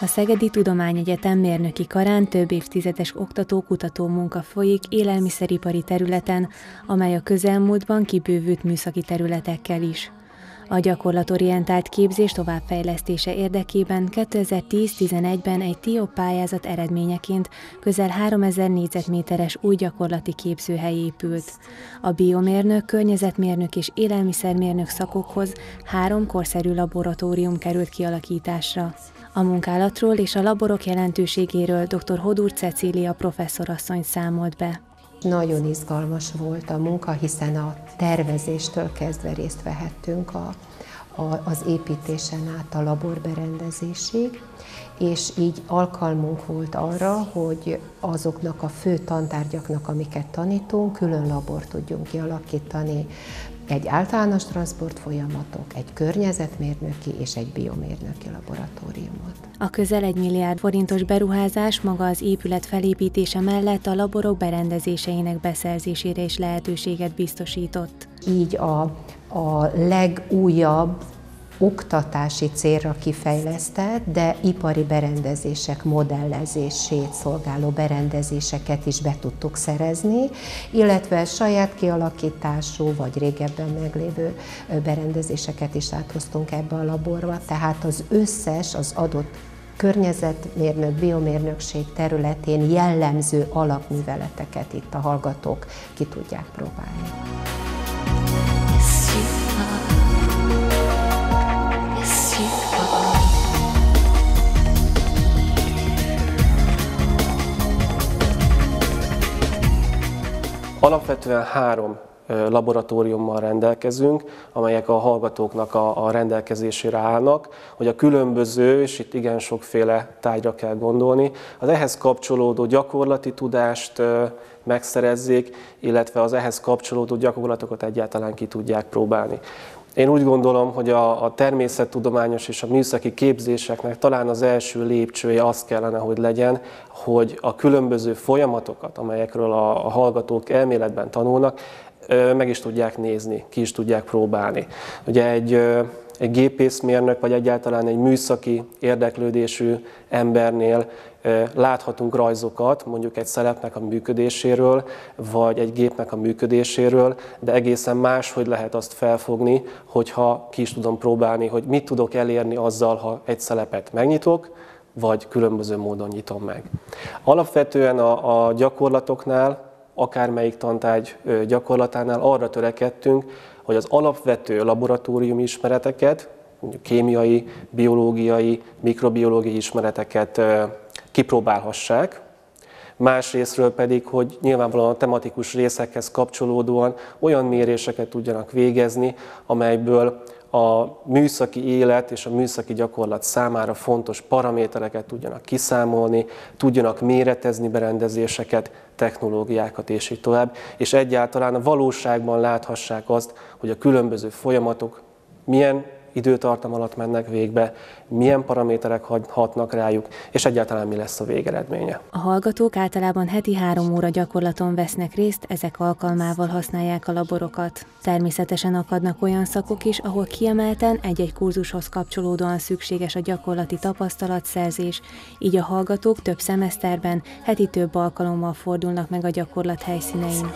A Szegedi Tudományegyetem mérnöki karán több évtizedes oktató-kutató munka folyik élelmiszeripari területen, amely a közelmúltban kibővült műszaki területekkel is. A gyakorlatorientált képzés továbbfejlesztése érdekében 2010-11-ben egy TIOP pályázat eredményeként közel 3000 négyzetméteres új gyakorlati képzőhely épült. A biomérnök, környezetmérnök és élelmiszermérnök szakokhoz 3 korszerű laboratórium került kialakításra. A munkálatról és a laborok jelentőségéről dr. Hodúr Cecília professzorasszony számolt be. Nagyon izgalmas volt a munka, hiszen a tervezéstől kezdve részt vehettünk az építésen át a laborberendezésig, és így alkalmunk volt arra, hogy azoknak a fő tantárgyaknak, amiket tanítunk, külön labort tudjunk kialakítani, egy általános transportfolyamatok, egy környezetmérnöki és egy biomérnöki laboratóriumot. A közel 1 milliárd forintos beruházás maga az épület felépítése mellett a laborok berendezéseinek beszerzésére is lehetőséget biztosított. Így a legújabb oktatási célra kifejlesztett, de ipari berendezések modellezését szolgáló berendezéseket is be tudtuk szerezni, illetve saját kialakítású vagy régebben meglévő berendezéseket is áthoztunk ebbe a laborba, tehát az összes az adott környezetmérnök, biomérnökség területén jellemző alapműveleteket itt a hallgatók ki tudják próbálni. Alapvetően 3 laboratóriummal rendelkezünk, amelyek a hallgatóknak a rendelkezésére állnak, hogy a különböző, és itt igen sokféle tárgyra kell gondolni, az ehhez kapcsolódó gyakorlati tudást megszerezzék, illetve az ehhez kapcsolódó gyakorlatokat egyáltalán ki tudják próbálni. Én úgy gondolom, hogy a természettudományos és a műszaki képzéseknek talán az első lépcsője az kellene, hogy legyen, hogy a különböző folyamatokat, amelyekről a hallgatók elméletben tanulnak, meg is tudják nézni, ki is tudják próbálni. Ugye egy gépészmérnök, vagy egyáltalán egy műszaki érdeklődésű embernél láthatunk rajzokat, mondjuk egy szelepnek a működéséről, vagy egy gépnek a működéséről, de egészen máshogy lehet azt felfogni, hogyha ki is tudom próbálni, hogy mit tudok elérni azzal, ha egy szelepet megnyitok, vagy különböző módon nyitom meg. Alapvetően a gyakorlatoknál, akármelyik tantárgy gyakorlatánál arra törekedtünk, hogy az alapvető laboratóriumi ismereteket, mondjuk kémiai, biológiai, mikrobiológiai ismereteket kipróbálhassák. Másrészről pedig, hogy nyilvánvalóan a tematikus részekhez kapcsolódóan olyan méréseket tudjanak végezni, amelyből a műszaki élet és a műszaki gyakorlat számára fontos paramétereket tudjanak kiszámolni, tudjanak méretezni berendezéseket, technológiákat és így tovább, és egyáltalán a valóságban láthassák azt, hogy a különböző folyamatok milyen időtartam alatt mennek végbe, milyen paraméterek hatnak rájuk, és egyáltalán mi lesz a végeredménye. A hallgatók általában heti 3 óra gyakorlaton vesznek részt, ezek alkalmával használják a laborokat. Természetesen akadnak olyan szakok is, ahol kiemelten egy-egy kurzushoz kapcsolódóan szükséges a gyakorlati tapasztalatszerzés, így a hallgatók több szemeszterben, heti több alkalommal fordulnak meg a gyakorlat helyszínein.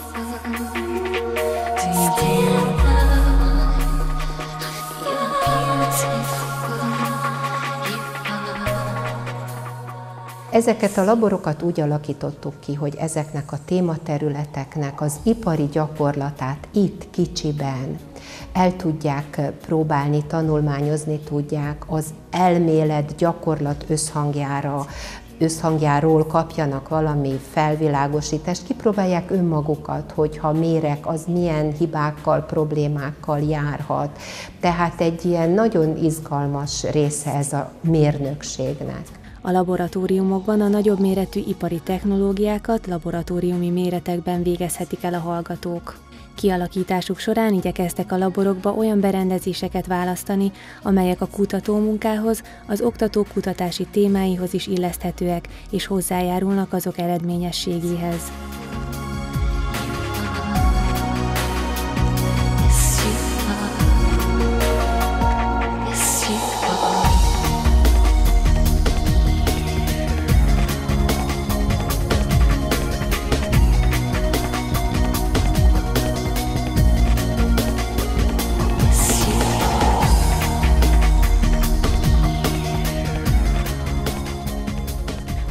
Ezeket a laborokat úgy alakítottuk ki, hogy ezeknek a tématerületeknek az ipari gyakorlatát itt kicsiben el tudják próbálni, tanulmányozni tudják, az elmélet gyakorlat összhangjáról kapjanak valami felvilágosítást, kipróbálják önmagukat, hogyha mérek, az milyen hibákkal, problémákkal járhat. Tehát egy ilyen nagyon izgalmas része ez a mérnökségnek. A laboratóriumokban a nagyobb méretű ipari technológiákat laboratóriumi méretekben végezhetik el a hallgatók. Kialakításuk során igyekeztek a laborokba olyan berendezéseket választani, amelyek a kutatómunkához, az oktatók kutatási témáihoz is illeszthetőek és hozzájárulnak azok eredményességéhez.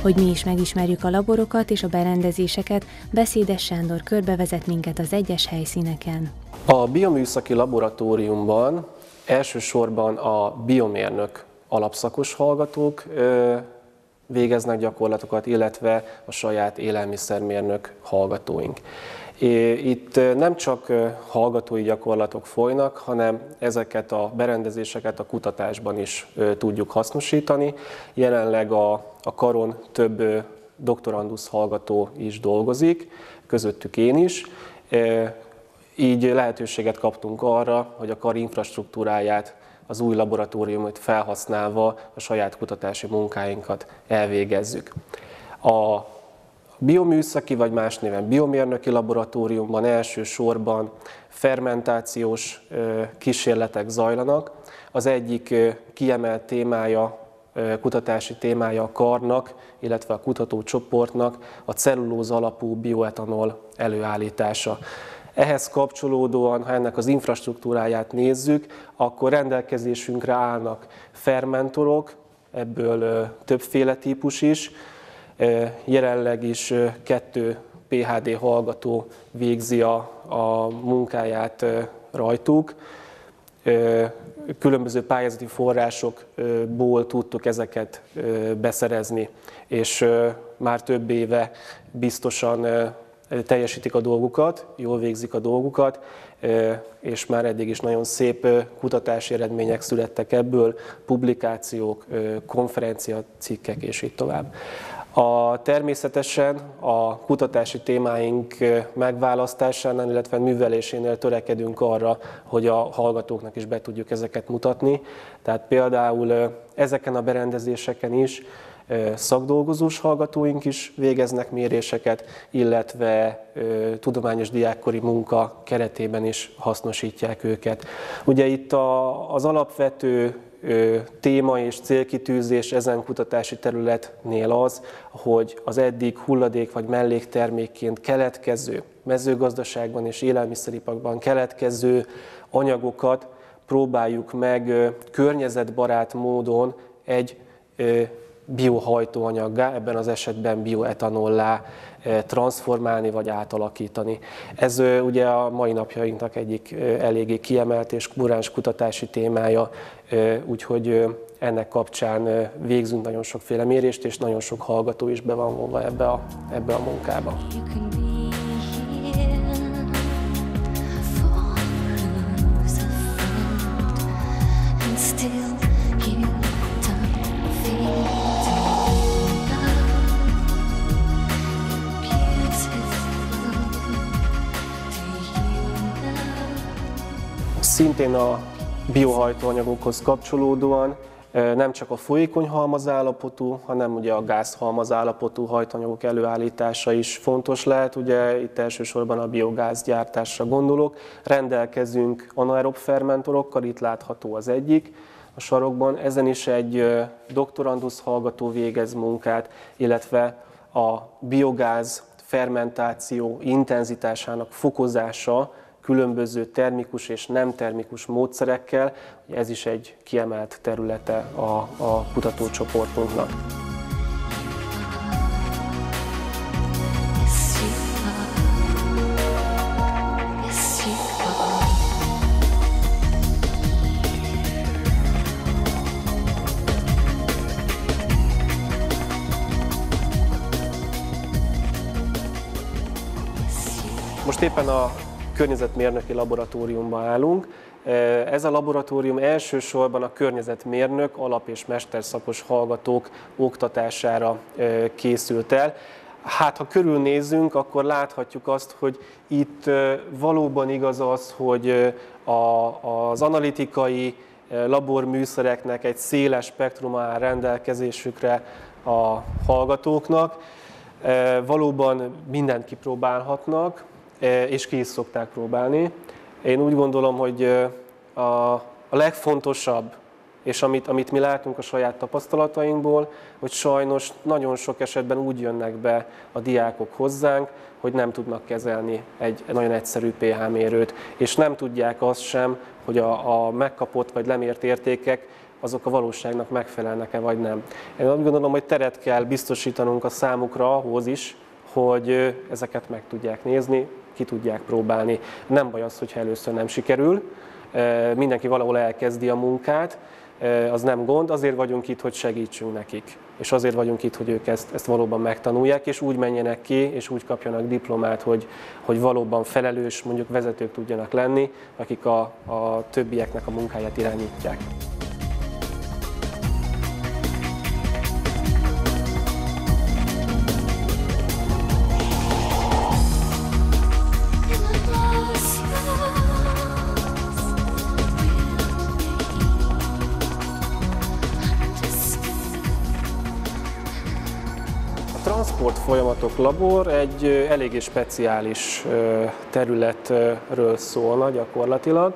Hogy mi is megismerjük a laborokat és a berendezéseket, Beszédes Sándor körbevezet minket az egyes helyszíneken. A bioműszaki laboratóriumban elsősorban a biomérnök alapszakos hallgatók végeznek gyakorlatokat, illetve a saját élelmiszermérnök hallgatóink. Itt nem csak hallgatói gyakorlatok folynak, hanem ezeket a berendezéseket a kutatásban is tudjuk hasznosítani. Jelenleg a karon több doktorandusz hallgató is dolgozik, közöttük én is. Így lehetőséget kaptunk arra, hogy a kar infrastruktúráját, az új laboratóriumot felhasználva a saját kutatási munkáinkat elvégezzük. A bioműszaki, vagy más néven biomérnöki laboratóriumban elsősorban fermentációs kísérletek zajlanak. Az egyik kiemelt témája, kutatási témája a karnak, illetve a kutatócsoportnak a cellulóz alapú bioetanol előállítása. Ehhez kapcsolódóan, ha ennek az infrastruktúráját nézzük, akkor rendelkezésünkre állnak fermentorok, ebből többféle típus is. Jelenleg is 2 PhD hallgató végzi a munkáját rajtuk. Különböző pályázati forrásokból tudtuk ezeket beszerezni, és már több éve biztosan teljesítik a dolgukat, jól végzik a dolgukat, és már eddig is nagyon szép kutatási eredmények születtek ebből, publikációk, konferenciacikkek és így tovább. Természetesen a kutatási témáink megválasztásánál, illetve művelésénél törekedünk arra, hogy a hallgatóknak is be tudjuk ezeket mutatni. Tehát például ezeken a berendezéseken is szakdolgozós hallgatóink is végeznek méréseket, illetve tudományos diákkori munka keretében is hasznosítják őket. Ugye itt az alapvető téma és célkitűzés ezen kutatási területnél az, hogy az eddig hulladék vagy melléktermékként keletkező, mezőgazdaságban és élelmiszeriparban keletkező anyagokat próbáljuk meg környezetbarát módon egy biohajtóanyaggá, ebben az esetben bioetanollá transformálni vagy átalakítani. Ez ugye a mai napjainknak egyik eléggé kiemelt és kuráns kutatási témája, úgyhogy ennek kapcsán végzünk nagyon sokféle mérést, és nagyon sok hallgató is be van vonva ebbe a munkába. Szintén a biohajtóanyagokhoz kapcsolódóan nem csak a folyékony halmazállapotú, hanem ugye a gázhalmazállapotú hajtóanyagok előállítása is fontos lehet. Ugye itt elsősorban a biogázgyártásra gondolok. Rendelkezünk anaerob fermentorokkal, itt látható az egyik a sarokban. Ezen is egy doktorandusz hallgató végez munkát, illetve a biogáz fermentáció intenzitásának fokozása különböző termikus és nem termikus módszerekkel, ez is egy kiemelt területe a kutatócsoportunknak. Most éppen a környezetmérnöki laboratóriumban állunk. Ez a laboratórium elsősorban a környezetmérnök, alap- és mesterszakos hallgatók oktatására készült el. Hát, ha körülnézzünk, akkor láthatjuk azt, hogy itt valóban igaz az, hogy az analitikai laborműszereknek egy széles spektruma áll rendelkezésükre a hallgatóknak. Valóban mindent kipróbálhatnak, és ki is szokták próbálni. Én úgy gondolom, hogy a legfontosabb, és amit mi látunk a saját tapasztalatainkból, hogy sajnos nagyon sok esetben úgy jönnek be a diákok hozzánk, hogy nem tudnak kezelni egy nagyon egyszerű pH mérőt, és nem tudják azt sem, hogy a megkapott vagy lemért értékek azok a valóságnak megfelelnek-e vagy nem. Én azt gondolom, hogy teret kell biztosítanunk a számukra ahhoz is, hogy ezeket meg tudják nézni, ki tudják próbálni. Nem baj az, hogyha először nem sikerül, mindenki valahol elkezdi a munkát, az nem gond, azért vagyunk itt, hogy segítsünk nekik. És azért vagyunk itt, hogy ők ezt valóban megtanulják, és úgy menjenek ki, és úgy kapjanak diplomát, hogy valóban felelős, mondjuk vezetők tudjanak lenni, akik a többieknek a munkáját irányítják. A transportfolyamatok labor egy eléggé speciális területről szólna gyakorlatilag.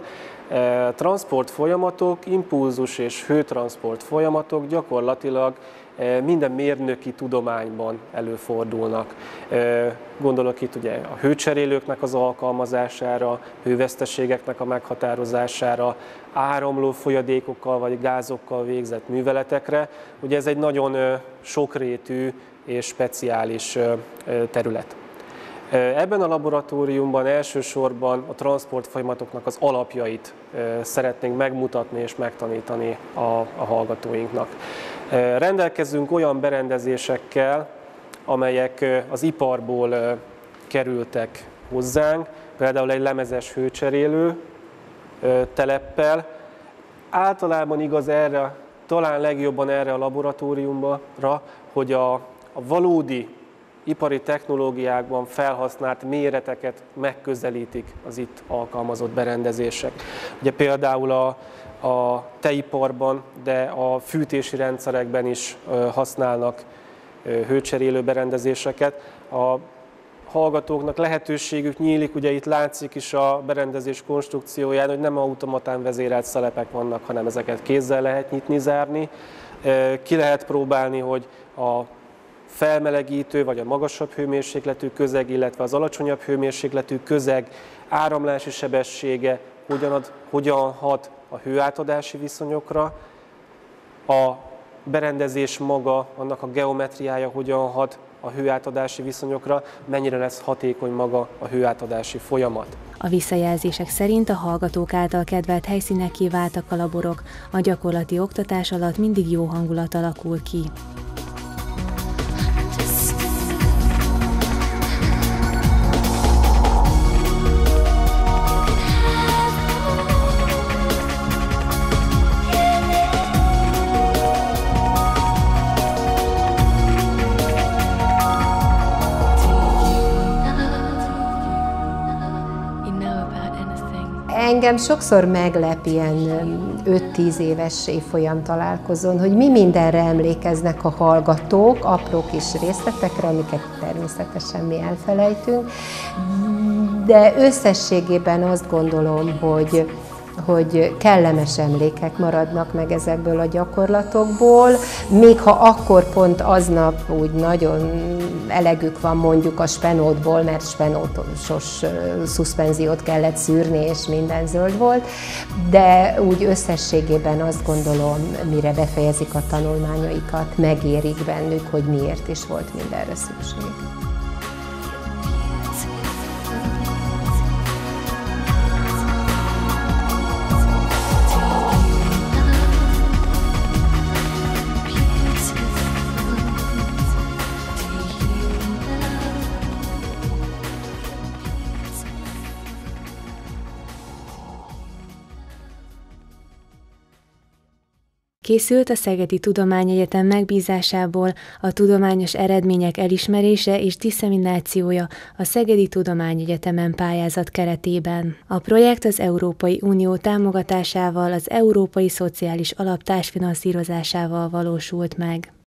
Transportfolyamatok, impulzus és hőtransport folyamatok gyakorlatilag minden mérnöki tudományban előfordulnak. Gondolok itt ugye a hőcserélőknek az alkalmazására, hőveszteségeknek a meghatározására, áramló folyadékokkal vagy gázokkal végzett műveletekre. Ugye ez egy nagyon sokrétű és speciális terület. Ebben a laboratóriumban elsősorban a transportfolyamatoknak az alapjait szeretnénk megmutatni és megtanítani a hallgatóinknak. Rendelkezünk olyan berendezésekkel, amelyek az iparból kerültek hozzánk, például egy lemezes hőcserélő teleppel. Általában igaz erre, talán legjobban erre a laboratóriumra, hogy a valódi ipari technológiákban felhasznált méreteket megközelítik az itt alkalmazott berendezések. Ugye például a tejiparban, de a fűtési rendszerekben is használnak hőcserélő berendezéseket. A hallgatóknak lehetőségük nyílik, ugye itt látszik is a berendezés konstrukcióján, hogy nem automatán vezérelt szelepek vannak, hanem ezeket kézzel lehet nyitni, zárni. Ki lehet próbálni, hogy a felmelegítő vagy a magasabb hőmérsékletű közeg, illetve az alacsonyabb hőmérsékletű közeg áramlási sebessége hogyan hat a hőátadási viszonyokra, a berendezés maga, annak a geometriája hogyan hat a hőátadási viszonyokra, mennyire lesz hatékony maga a hőátadási folyamat. A visszajelzések szerint a hallgatók által kedvelt helyszínekké váltak a laborok, a gyakorlati oktatás alatt mindig jó hangulat alakul ki. Engem sokszor meglep ilyen 5-10 éves évfolyam találkozón, hogy mi mindenre emlékeznek a hallgatók, apró kis részletekre, amiket természetesen mi elfelejtünk, de összességében azt gondolom, hogy kellemes emlékek maradnak meg ezekből a gyakorlatokból, még ha akkor pont aznap úgy nagyon elegük van mondjuk a spenótból, mert spenótos szuszpenziót kellett szűrni, és minden zöld volt, de úgy összességében azt gondolom, mire befejezik a tanulmányaikat, megérik bennük, hogy miért is volt mindenre szükség. Készült a Szegedi Tudományegyetem megbízásából a tudományos eredmények elismerése és disszeminációja a Szegedi Tudományegyetemen pályázat keretében. A projekt az Európai Unió támogatásával, az Európai Szociális Alap társfinanszírozásával valósult meg.